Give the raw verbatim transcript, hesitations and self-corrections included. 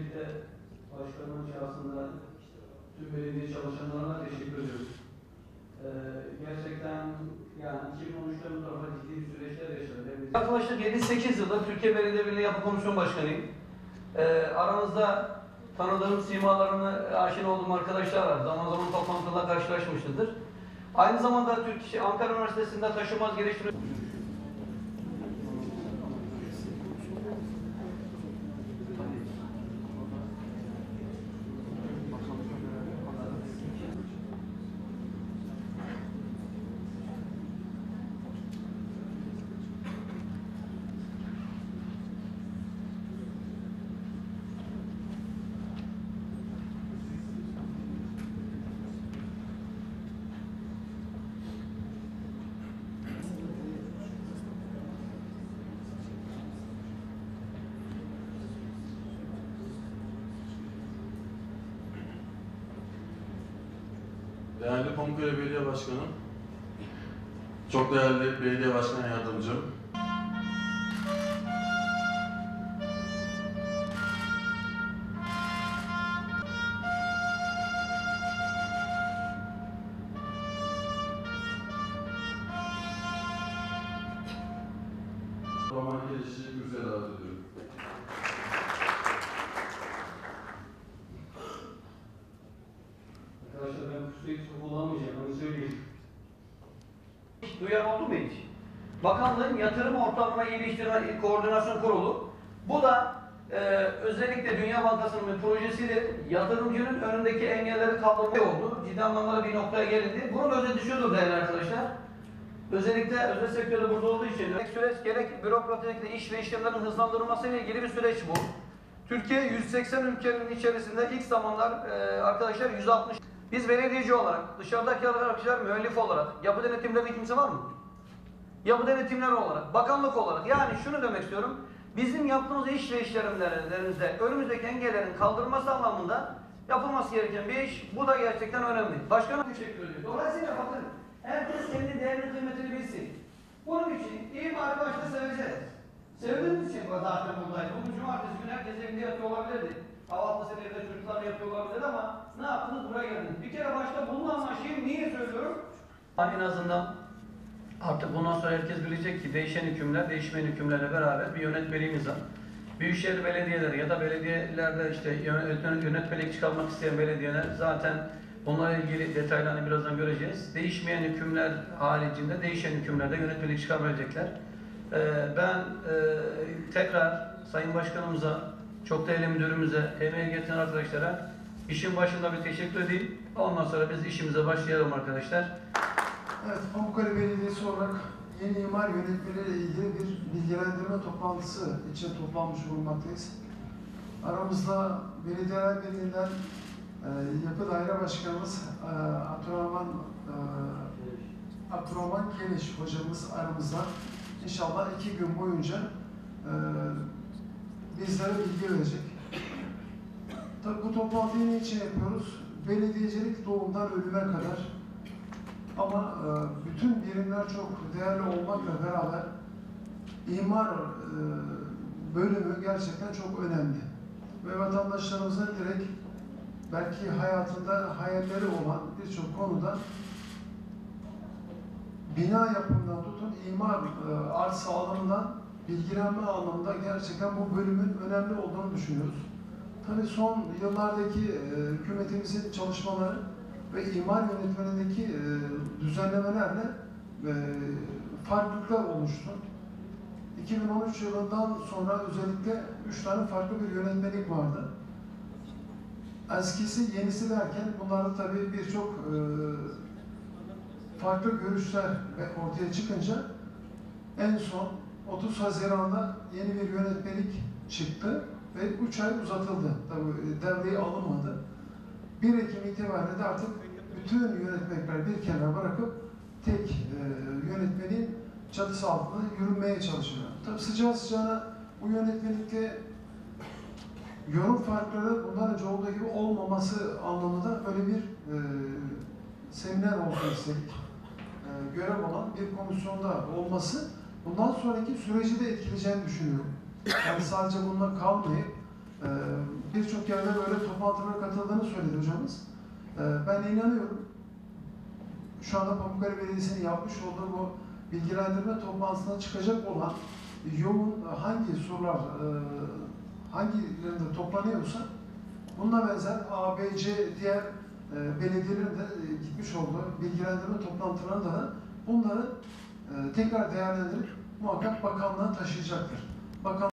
Öncelikle başkanın şahsında tüm belediye çalışanlarına teşekkür ediyoruz. Ee, gerçekten yani iki bin on üçte bu tarafa ciddi bir süreçler yaşadık. Yaklaşık yedi sekiz yıldır Türkiye Belediye Birliği Yapı Komisyon Başkanıyım. Ee, aramızda tanıdığım simalarını aşina olduğum arkadaşlar var. Zaman zaman toplantıda karşılaşmışızdır. Aynı zamanda Türkiye Ankara Üniversitesi'nde taşımaz geliştirme Değerli Pamukkale Belediye Başkanım, çok değerli Belediye Başkan Yardımcım, Roman Gelişi Güzel davet ediyorum. Arkadaşlar ben pusuyu hiç kullanmayacağım, onu söyleyeyim. Duyan oldu mu hiç? Bakanlığın Yatırım Ortamına İyileştirme Koordinasyon Kurulu. Bu da e, özellikle Dünya Bankası'nın bir projesidir. Yatırımcının önündeki engelleri kaldırma oldu. Ciddi anlamda bir noktaya gelindi. Bunun özeti şudur değerli arkadaşlar. Özellikle özel sektörde burada olduğu için gerek süreç gerek bürokratik iş ve işlemlerin hızlandırılması ile ilgili bir süreç bu. Türkiye yüz seksen ülkenin içerisinde ilk zamanlar e, arkadaşlar yüz altmış. Biz belediyeci olarak, dışarıdaki arkadaşlar müellif olarak, yapı denetimlerinde kimse var mı? Yapı denetimleri olarak, bakanlık olarak, yani şunu demek istiyorum. Bizim yaptığımız iş ve işlemlerimizde önümüzdeki engellerin kaldırılması anlamında yapılması gereken bir iş. Bu da gerçekten önemli. Başkanım teşekkür ediyorum. Dolayısıyla bakın, herkes kendi değerini kıymetini bilsin. Bunun için iyi bari başta seveceğiz. Sevdiğimiz için zaten buradayız. Bugün cumartesi günü herkes evinde yatıyor olabilirdi. Kahvaltı evde çocuklar yapıyor olabilir ama ne yaptınız? Buraya geldiniz. Bir kere başta bunu anlaşayım. Niye söylüyorum? En azından artık bundan sonra herkes bilecek ki değişen hükümler, değişmeyen hükümlerle beraber bir yönetmeliğimiz var. Büyükşehir belediyeleri ya da belediyelerde işte yönetmelik çıkarmak isteyen belediyeler zaten bunlarla ilgili detaylarını birazdan göreceğiz. Değişmeyen hükümler haricinde değişen hükümlerde yönetmelik çıkarabilecekler. Ee, ben e, tekrar Sayın Başkanımıza, çok değerli müdürümüze, emeği getiren arkadaşlara işin başında bir teşekkür edeyim. Ondan sonra biz işimize başlayalım arkadaşlar. Evet, Pamukkale Belediyesi olarak yeni imar yönetmeliğiyle ilgili bir bilgilendirme toplantısı için toplanmış bulunmaktayız. Aramızda Belediyeler Birliği'nden e, Yapı Daire Başkanımız e, Abdurrahman, e, Abdurrahman Keleş hocamız aramızda. İnşallah iki gün boyunca e, bizlere bilgi verecek. Tabii bu toplantıyı niçin yapıyoruz? Belediyecilik doğumdan ölüme kadar. Ama e, bütün birimler çok değerli olmakla beraber imar e, bölümü gerçekten çok önemli. Ve vatandaşlarımızın direkt belki hayatında hayalleri olan birçok konuda bina yapımından tutun imar e, arsa alanından bilgilenme anlamında gerçekten bu bölümün önemli olduğunu düşünüyoruz. Tabii son yıllardaki e, hükümetimizin çalışmaları ve imar yönetmenindeki e, düzenlemelerle e, farklılıklar oluştu. iki bin on üç yılından sonra özellikle üç tane farklı bir yönetmelik vardı. Eskisi, yenisi derken bunlarda tabii birçok e, farklı görüşler ortaya çıkınca en son otuz Haziran'da yeni bir yönetmelik çıktı ve üç ay uzatıldı. Tabii devreye alınmadı. bir Ekim itibariyle de artık bütün yönetmelikler bir kenara bırakıp tek e, yönetmeliğin çatısı altında yürünmeye çalışıyor. Tabii sıcağı sıcağına bu yönetmelikte yorum farkları bundan önce olduğu gibi olmaması anlamında böyle bir e, seminer olsun istedik. E, görev olan bir komisyonda olması bundan sonraki süreci de etkileyeceğini düşünüyorum. Yani sadece bununla kalmayıp Ee, Birçok yerde böyle toplantılara katıldığını söyledi hocamız. Ee, Ben de inanıyorum. Şu anda Pamukkale Belediyesi'nin yapmış olduğu bu bilgilendirme toplantısına çıkacak olan yoğun hangi sorular e, hangilerinde toplanıyorsa bununla benzer A, B, C diğer e, belediyelerin de e, gitmiş olduğu bilgilendirme toplantılarında da bunları e, tekrar değerlendirip muhakkak bakanlığa taşıyacaktır. Bakan